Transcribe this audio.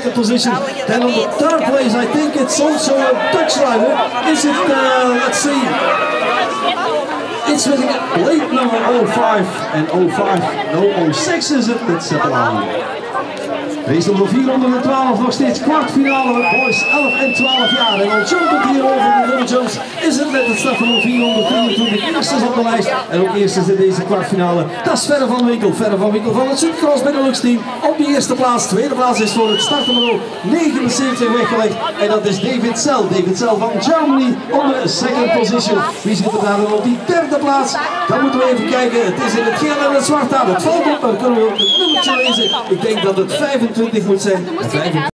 second position. Then on the third place, I think it's also a Dutch rider. Is it, let's see. It's with a late number 05 and 05, no 06 is it, that's Seppelani. Race nummer 412, nog steeds kwartfinale, boys 11 en 12 jaar. En al jumpend hier over de Little Jumps is het met het start van 423. Eerste is op de lijst en ook eerste is in deze kwartfinale. Dat is Verre van Winkel. Verre van Winkel van het Supercross Benelux team op de eerste plaats. Tweede plaats is voor het startnummer 79 weggelegd. En dat is David Sell. David Sell van Germany on the second position. Wie zit er daar dan op die derde plaats? Dan moeten we even kijken. Het is in het geel en het zwart aan. Het valt op, dan kunnen we ook het nummertje lezen. Ik denk dat het 25 moet zijn.